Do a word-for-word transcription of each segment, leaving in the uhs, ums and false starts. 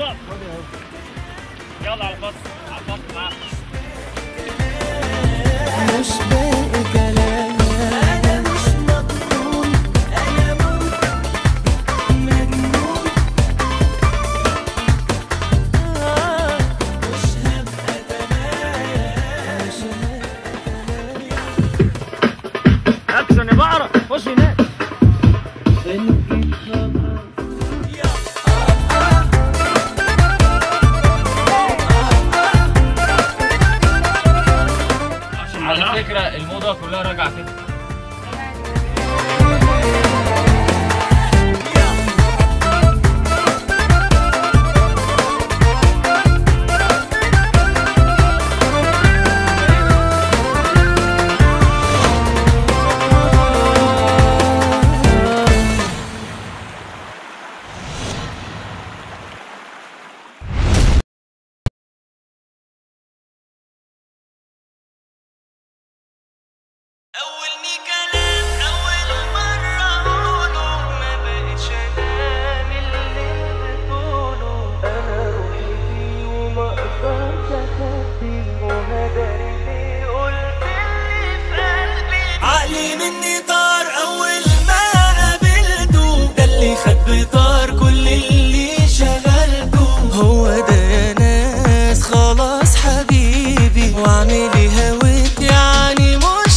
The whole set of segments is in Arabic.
يلا يلا على الخط على الخط معاك. مش باقي كلام، انا مش مضمون، انا ممكن مجنون. آه مش هبقى تمام، مش هبقى تمام. اكشن يا بقرة، خش هناك. بنجيب خلاص. على فكرة الموضة كلها راجعة كده. أولني كلام أول مرة أقوله، ما بقتش أنام اللي بتقوله. أنا روحي فيه وما أقدرش أخبيه، وهداري ليه قلت اللي في قلبي. عقلي مني طار أول ما قابلته، ده اللي خد بطار كل اللي شغلته. هو ده يا ناس خلاص حبيبي، وأعملي هويت يعني مش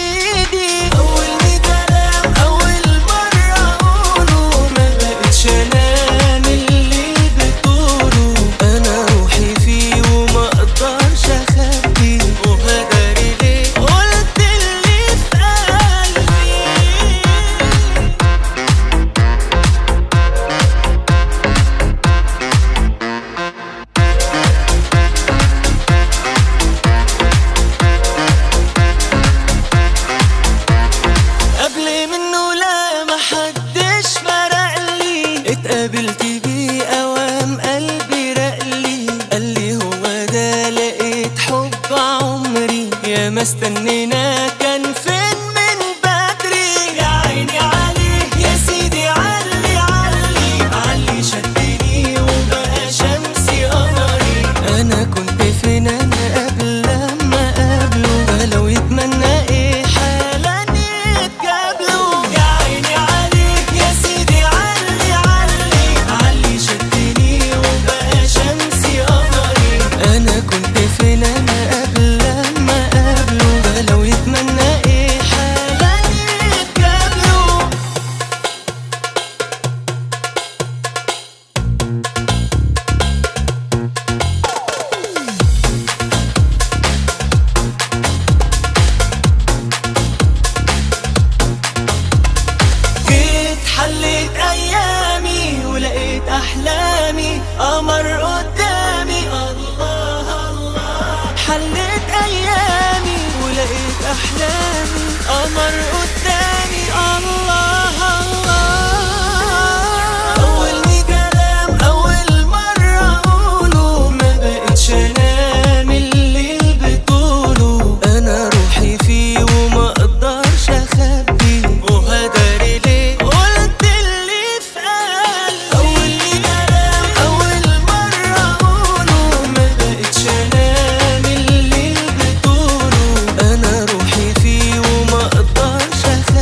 اتقابلت بيه اوام قلبي رقلي، قالي هو ده لقيت حب عمري. يا ما استنينا كان فين من بدري، يا عيني عليه يا سيدي علي علي علي، شدني وبقى شمسي قمري. انا كنت فين انا قبل لما قابله، ده لو يتمنى ايه حالا يتقابلوا. يا عيني عليه يا سيدي علي علي، شدني وبقى شمسي قمري. انا كنت فين انا قبل لما قابله، ده لو يتمنى ايه حالا يتقابلوا. جيت حليت ايامي ولقيت احلامي قمر قدامي. الله الله، حليت ايامي ولقيت احلامي قمر قدامي. الله الله، اولني كلام اول مرة اقوله، ما بقتش انام الليل بطوله. انا روحي فيه وما اقدرش اخبيه، وهداري ليه قلت اللي في قلبي. اولني كلام اول مرة اقوله، ما بقتش انام الليل بطوله. انا روحي فيه وما اقدرش اخبيه.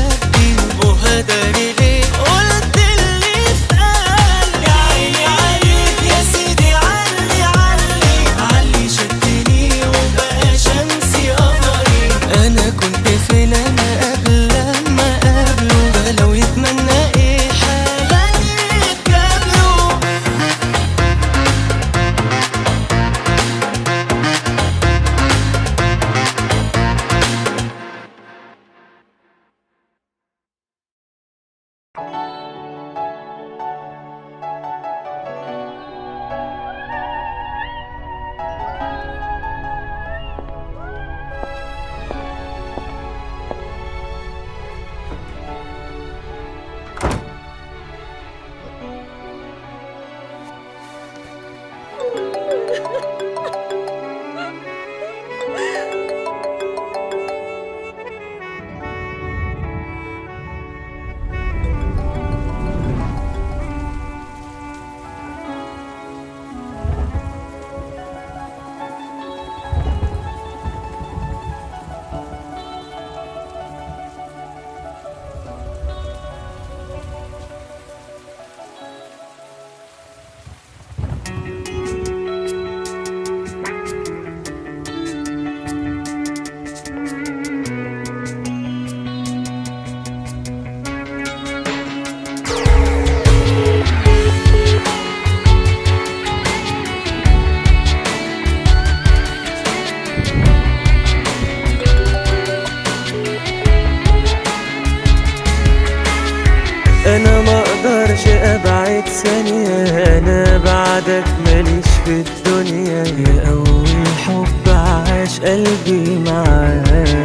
مية ثانية أنا بعدك ماليش في الدنيا، يا أول حب عاش قلبي معاك.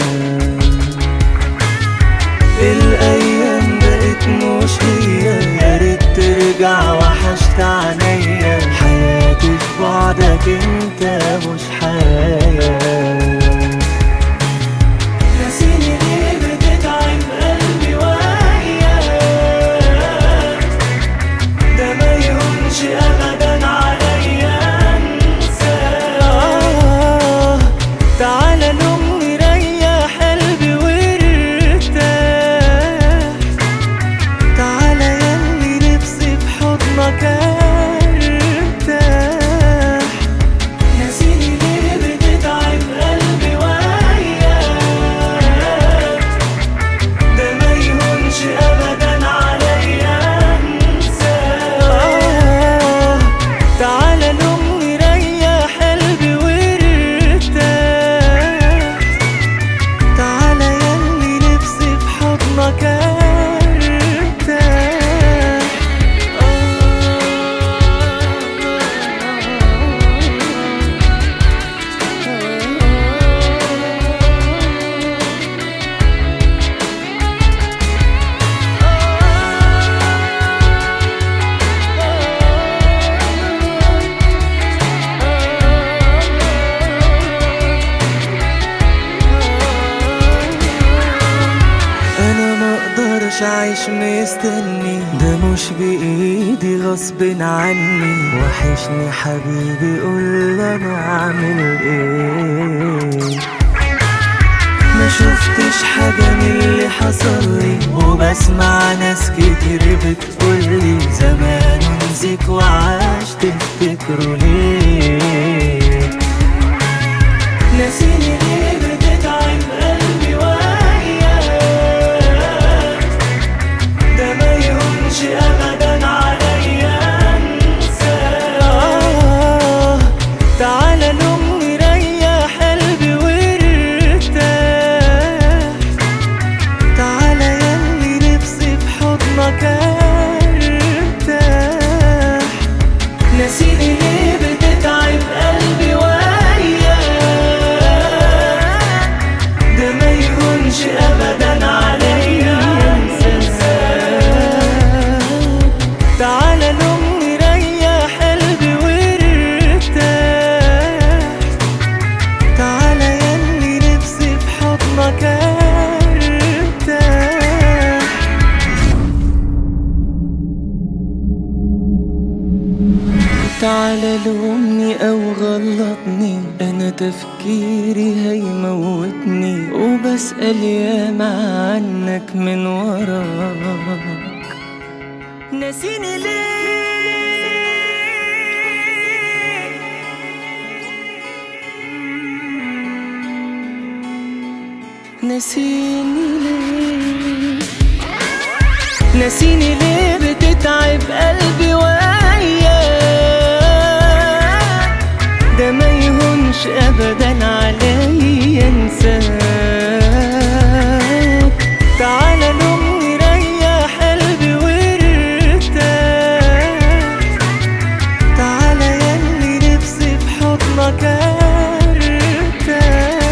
الأيام بقت مش هي، يا ريت ترجع وحشت عينيا، حياتي في بعدك انت مش حياة. ناسيني ليه بتتعب قلبي وياك، ده ما يهونش أبدا عليا انساك. آه تعالى نومني ريح قلبي وارتاح، تعالى ياللي نفسي في حضنك ارتاح. ناسيني ليه بتتعب قلبي وياك، ده ما يهونش أبدا عليا انساك. آه تعالى نومني ريح قلبي وارتاح، تعالى ياللي نفسي في حضنك ارتاح. أنا مقدرش أعيش مستني، ده مش بإيدي غصب عني. وحشني حبيبي قول أنا أعمل إيه. ما شفتش حاجة من اللي حصل لي، وبسمع ناس كتير بتقولي زمان نسيك وعاش تفتكروا ليه. ناسيني ليه بتتعب قلبي وياك، ده ما يهونش أبدا عليا انساك. آه تعالى نومني ريح قلبي وارتاح، تعالى ياللي نفسي في حضنك ارتاح. ناسيني ليه بتتعب قلبي وياك، ده ما يهونش أبدا عليا انساك. تعالى نومني ريح قلبي وارتاح، تعالى ياللي نفسي في حضنك ارتاح. تعالى لومني أو غلطني، أنا تفكيري هيموتني، وبسأل ياما عنك من وراك. ناسيني ليه، ناسيني ليه، ناسيني ليه بتتعب قلبي وياك، ده ما يهونش أبدا عليا انساك. تعالى نومني ريح قلبي وارتاح، تعالى ياللي نفسي في حضنك ارتاح.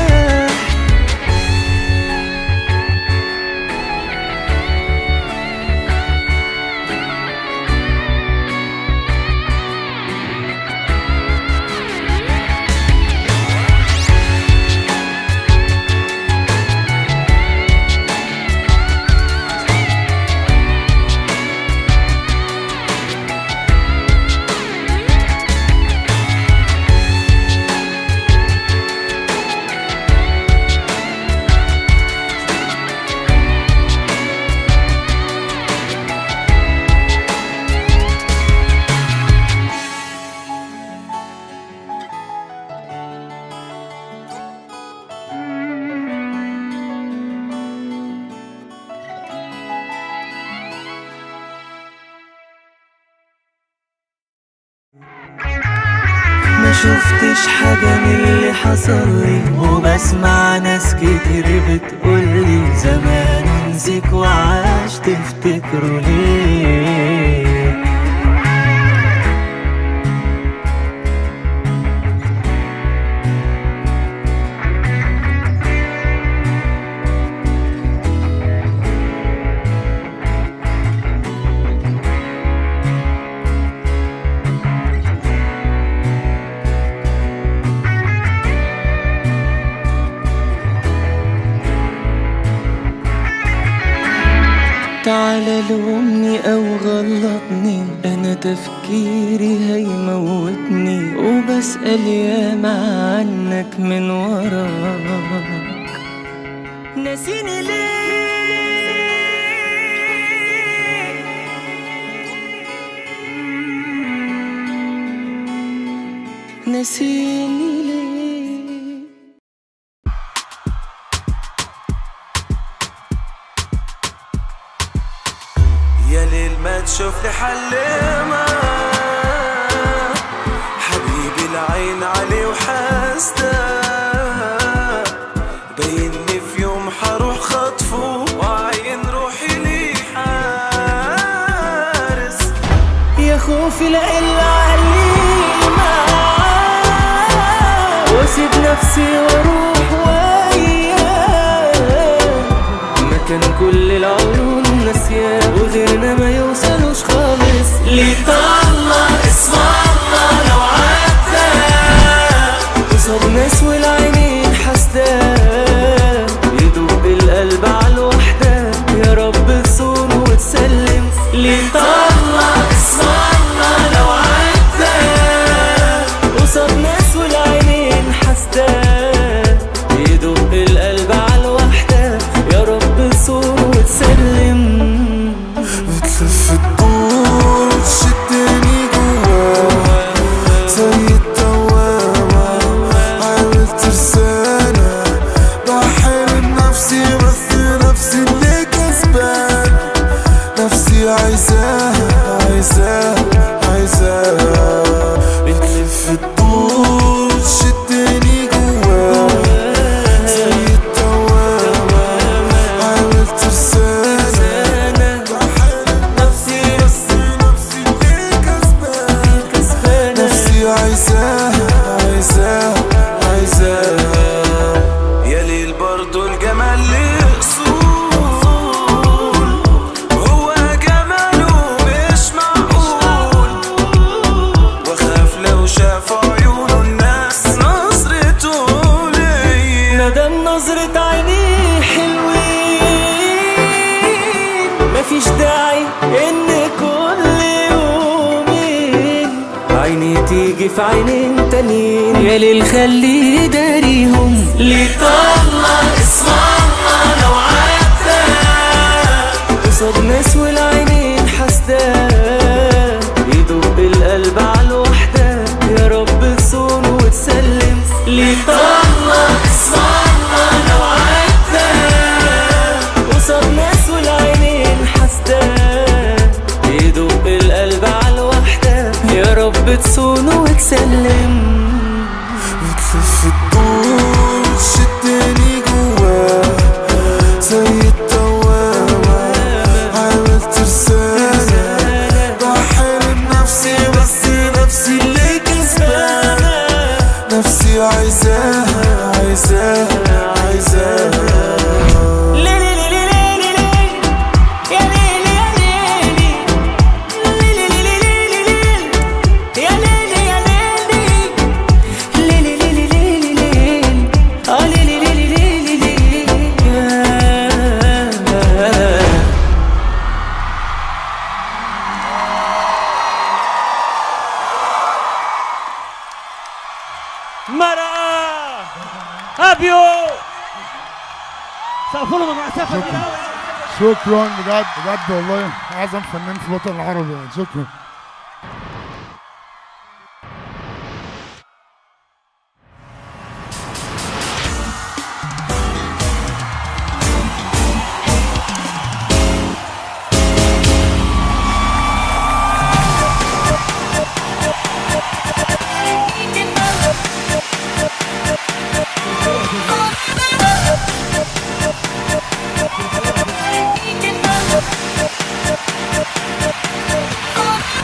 ما شفتش حاجة من اللي حصل لي، وبسمع ناس كتير بتقولي زمان نسيك وعاش تفتكروا ليه. تعالى لومني او غلطني، انا تفكيري هيموتني، وبسأل ياما عنك من وراك. ناسيني ليه؟ ناسيني ليه؟ يا ليل ما تشوف لي حلمة، حبيبي العين عليه وحاسده، بيني في يوم حروح خطفه وعين روحي لي حارس. يا خوفي لا إلا علينا واسيب نفسي واروح وياه، مكان كل العيون ناسياه وغيرنا ما يوصلوش خالص. ليه طلع اسم الله لو عدى قصاد ناس والعينين حاسداه، يدوب القلب على الوحدة يا رب تصون وتسلم. ليه طلع اسم الله لو عدى قصاد ناس والعينين حاسداه، يدوب القلب على الوحدة يا رب تصون وتسلم. بتلف الدور وتشدني جوا زي الدوامة، حاولت ترسانا بحارب نفسي بس نفسي اللي كسبان، نفسي عايزاها عايزاها عايزاها. بتلف الدور وتشدني جوا زي الدوامة، حاولت ترسانا بحارب نفسي بس نفسي اللي كسبان، نفسي عايزاها عايزاها عايزاها. يا ليل برضو الجمال ليه اصول، هو جماله مش معقول، واخاف لو شافوا عيونه الناس نظرته ليا. مادام نظرة عينيه حلوين مفيش داعي ان كل يومين عيني تيجي في عينين تانيين. يا ليل خليه داريهم. ليه طلع اسم الله لو عدى قصاد ناس والعينين حاسداه، يدوب القلب على الوحدة يا رب تصون وتسلم. ليه طلع اسم الله لو عدى قصاد ناس والعينين حاسداه، يدوب القلب على الوحدة يا رب تصون وتسلم. بتلف الدور وتشدني جوا زي الدوامة، حاولت ترسانا بحارب نفسي بس نفسي اللي كسبانة، نفسي عايزاها عايزاها عايزاها. مرأة أبيو سقفولهم مع سقف الجناوي. شكرا بجد بجد والله، اعظم فنان في الوطن العربي. شكرا. Oh,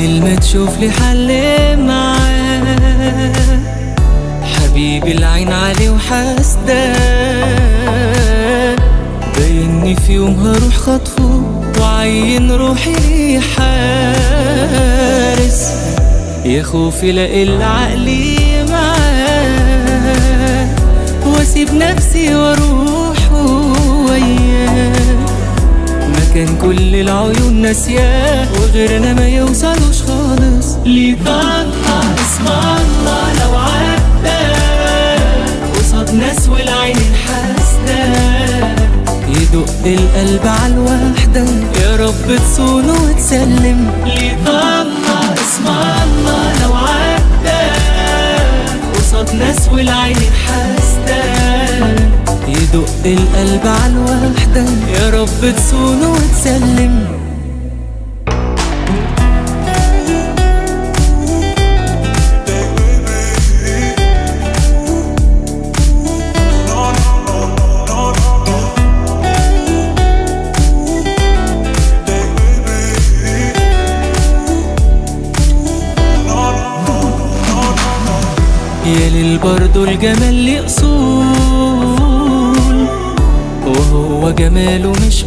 سهل ما تشوف لي حل معاه، حبيبي العين عليه وحاسداه، بايني في يوم هروح خطفه وعين روحي ليه حارس، يا خوفي لاقي العقلي معاه، واسيب نفسي واروح وياه، مكان كل العيون ناسياه وغيرنا ما يوصلوش خالص. ليه طاقة اسم الله لو عدى قصاد ناس والعين الحاسدة، يدق القلب عالوحدة يا رب تصونه وتسلم. ليه طاقة اسم الله لو عدى قصاد ناس والعين الحاسدة، يدق القلب عالوحدة يا رب تصونه وتسلم. يا ليل برضو الجمال ليه أصول، وهو جماله مش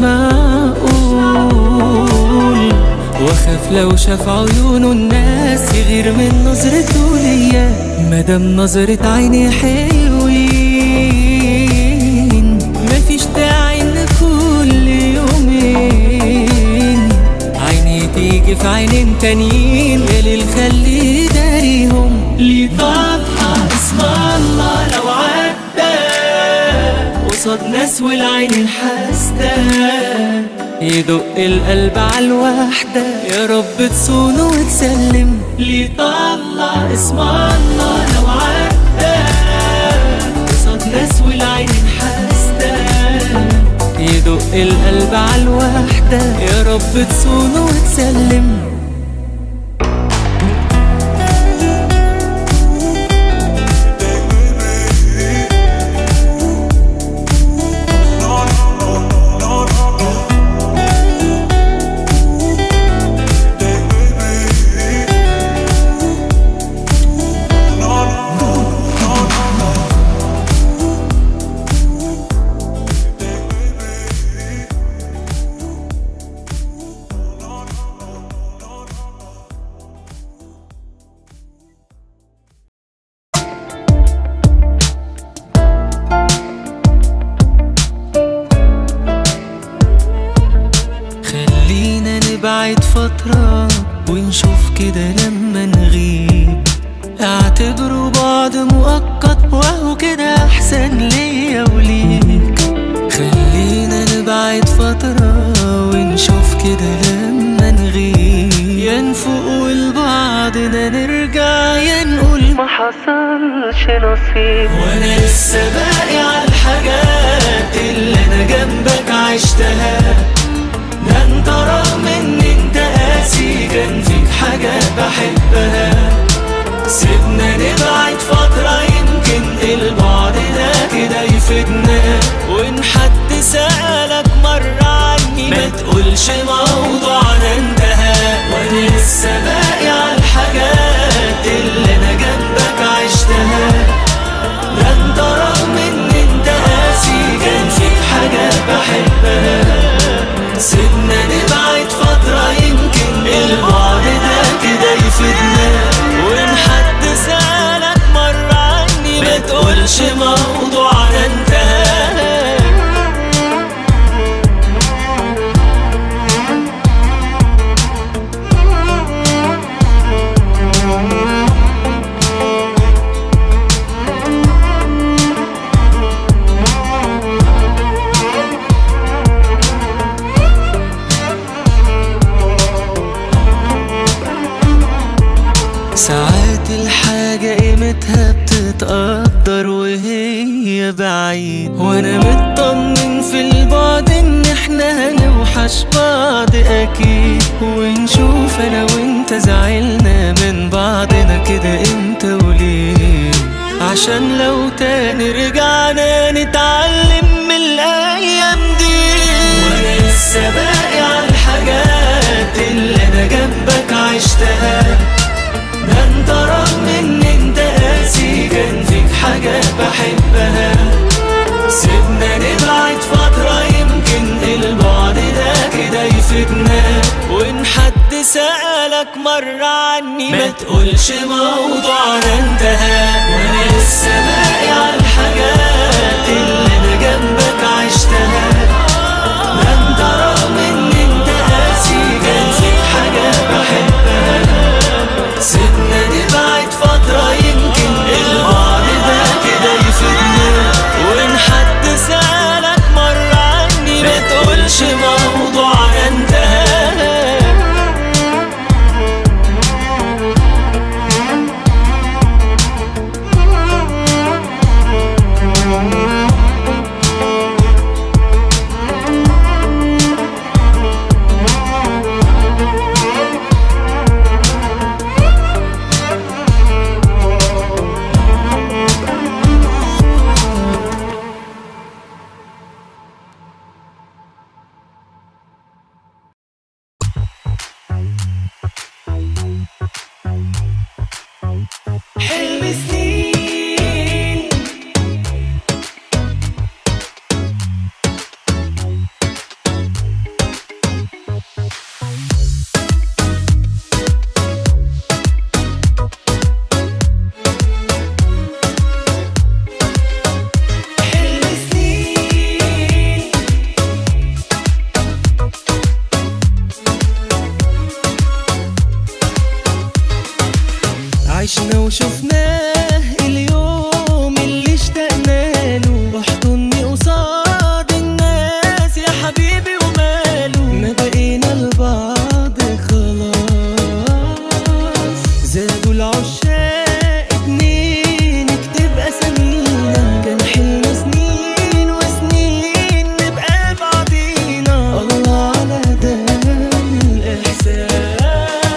معقول، واخاف لو شاف عيونه الناس يغير من نظرته ليا، مادام نظرة عيني حلوين مفيش داعي ان كل يومين عيني تيجي في عينين تانيين، يا ليل خلي داريهم. ليه طاقة اسم الله لو عدى قصاد ناس والعين الحاسدة، يدق القلب عالوحدة يا رب تصونه وتسلم. ليه طاقة اسم الله لو عدى قصاد ناس والعين الحاسدة، يدق القلب عالوحدة يا رب تصونه وتسلم. نبعد فترة ونشوف كده لما نغيب، اعتبروا بعض مؤقت وهو كده احسن ليا وليك. خلينا نبعد فترة ونشوف كده لما نغيب، يا نفوق لبعضنا نرجع يا نقول ما حصلش نصيب. وانا لسه باقي على الحاجات اللي انا جنبك عشتها، ده انت رغم ان انت قاسي كان فيك حاجة بحبها. سيبنا نبعد فترة يمكن البعد ده كده يفيدنا، وان حد سألك مرة عني ما تقولش موضوعنا انتهى. وانا لسه باقي على الحاجات اللي انا جنبك عشتها، ده انت رغم ان انت قاسي كان فيك حاجة بحبها. سيبنا نبعد فترة يمكن البعد ده كده يفيدنا، وإن حد سألك مرة عني ما تقولش موضوعنا انتهى. ساعات الحاجة قيمتها بتتقدر وهي بعيد، وانا مطمن في البعد ان احنا هنوحش بعض اكيد، ونشوف انا وانت زعلنا من بعضنا كده امتى وليه، عشان لو تاني رجعنا نتعلم من الايام دي. وانا لسه باقي على الحاجات اللي انا جنبك عشت عشتها. ده انت رغم ان انت قاسي كان فيك حاجات بحبها. سيبنا نبعد فترة يمكن البعد ده كده يفيدنا. وان حد سألك مرة عني ما تقولش موضوعنا انتهى. وانا لسه باقي على الحاجات اللي انا جنبك عشتها. ده انت رغم ان انت قاسي كان فيك حاجات بحبها. سيبنا نبعد فترة يمكن البعد ده كده يفيدنا. وان حد سألك مرة عني ما تقولش موضوعنا انتهى. حلم سنين حلم سنين عشنا وشفناه اليوم اللي اشتقنا له. احضني قصاد الناس يا حبيبي وماله. ما بقينا لبعض خلاص. زادوا العشاق اتنين اكتب اسامينا. كان حلم سنين وسنين نبقى بعضينا. الله على ده الاحساس.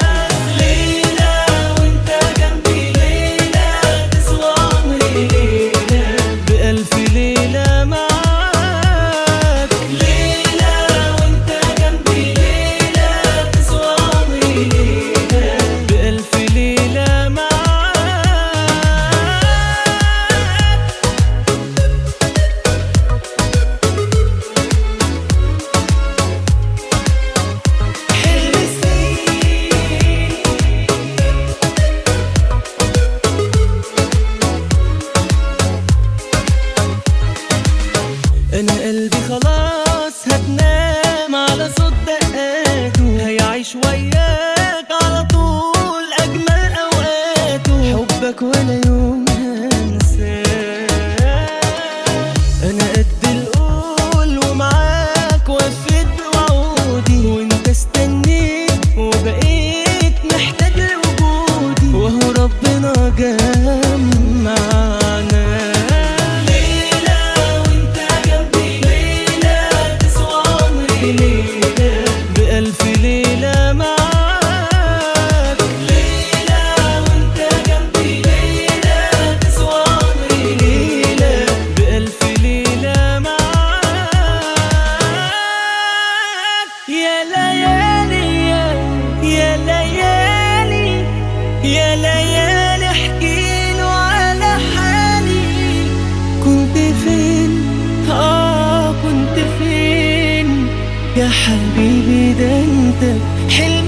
أنا قلبي خلاص هتنام على صوت دقاته. هيعيش وياك على طول أجمل أوقاته. حبك ولا يوم هنساه. أنا قد القول ومعاك وفيت بوعودي. وانت استنيت وبقيت محتاج لوجودي. وهو ربنا جمعنا. بألف ليلة معاك. ليلة وانت جنبي. ليلة تسوى عمري. ليلة بألف ليلة معاك. يا ليالي يا ليالي يا ليالي احكيله على حالي. كنت فين اه كنت فين يا حبيبي؟ ده انت حلم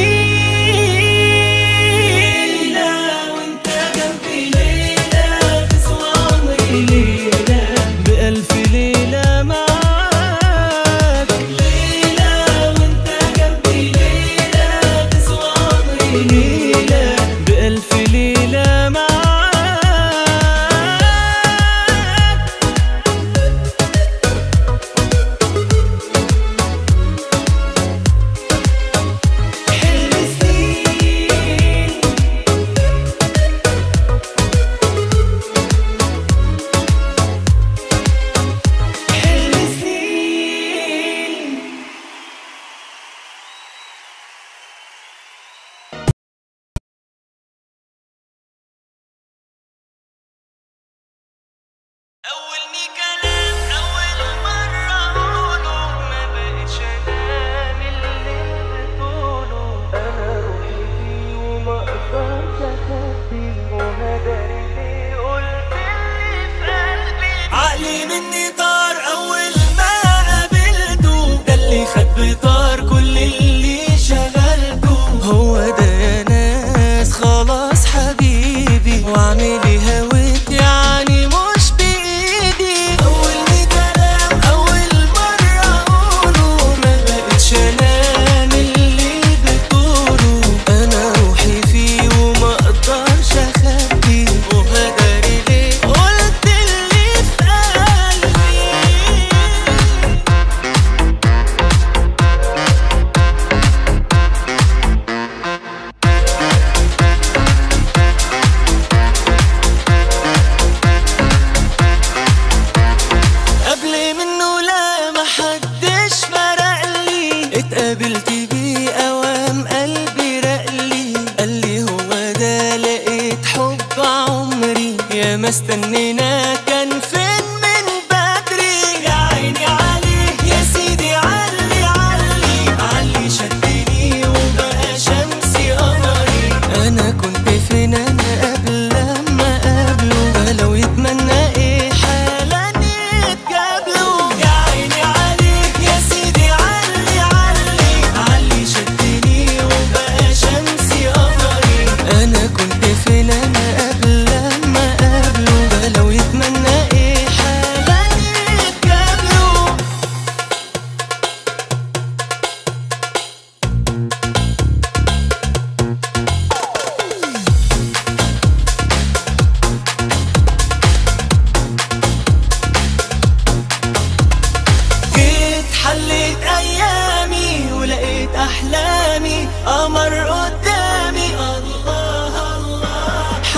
سنين. ليلة وانت جنبي. ليلة تسوى عمري. ليلة بألف ليلة معاك. ليلة وانت جنبي. ليلة تسوى عمري. ليلة بألف ليلة معاك.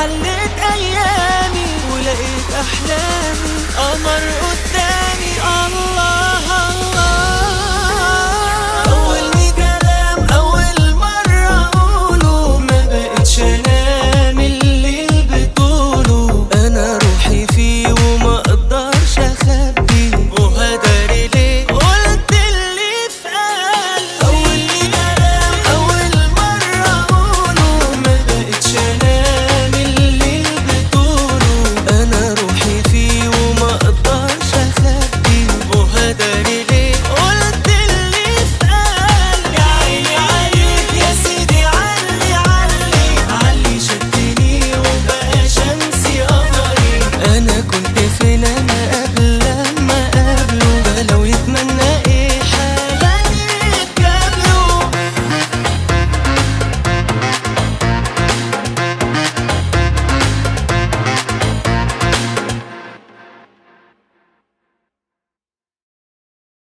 حلت ايامي ولقيت احلامي قمر قدامي